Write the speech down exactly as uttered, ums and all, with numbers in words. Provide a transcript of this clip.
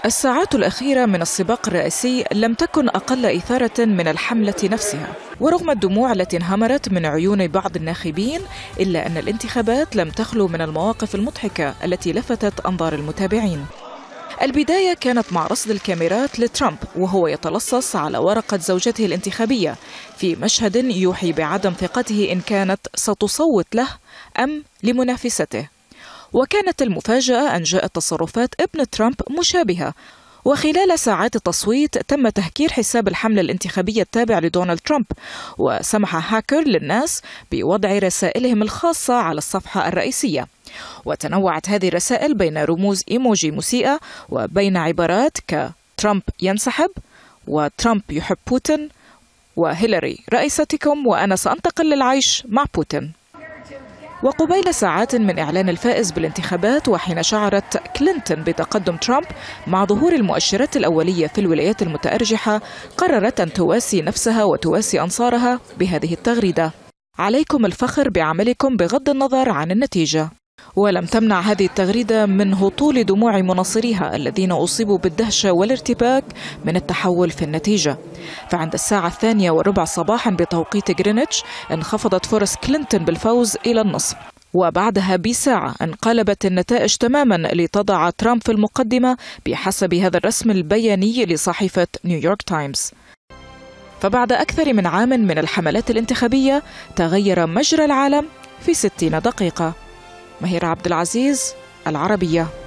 الساعات الأخيرة من السباق الرئاسي لم تكن أقل إثارة من الحملة نفسها، ورغم الدموع التي انهمرت من عيون بعض الناخبين إلا أن الانتخابات لم تخلو من المواقف المضحكة التي لفتت أنظار المتابعين. البداية كانت مع رصد الكاميرات لترامب وهو يتلصص على ورقة زوجته الانتخابية في مشهد يوحي بعدم ثقته إن كانت ستصوت له أم لمنافسته. وكانت المفاجأة أن جاءت تصرفات ابن ترامب مشابهة، وخلال ساعات التصويت تم تهكير حساب الحملة الانتخابية التابع لدونالد ترامب، وسمح هاكر للناس بوضع رسائلهم الخاصة على الصفحة الرئيسية. وتنوعت هذه الرسائل بين رموز إيموجي مسيئة وبين عبارات كترامب ينسحب، وترامب يحب بوتين، وهيلاري رئيستكم، وأنا سأنتقل للعيش مع بوتين. وقبيل ساعات من إعلان الفائز بالانتخابات، وحين شعرت كلينتون بتقدم ترامب مع ظهور المؤشرات الأولية في الولايات المتأرجحة، قررت أن تواسي نفسها وتواسي أنصارها بهذه التغريدة: عليكم الفخر بعملكم بغض النظر عن النتيجة. ولم تمنع هذه التغريدة من هطول دموع مناصريها الذين أصيبوا بالدهشة والارتباك من التحول في النتيجة. فعند الساعة الثانية والربع صباحا بتوقيت غرينتش انخفضت فرص كلينتون بالفوز إلى النصف، وبعدها بساعة انقلبت النتائج تماما لتضع ترامب في المقدمة بحسب هذا الرسم البياني لصحيفة نيويورك تايمز. فبعد أكثر من عام من الحملات الانتخابية تغير مجرى العالم في ستين دقيقة. مهيرة عبد العزيز، العربية.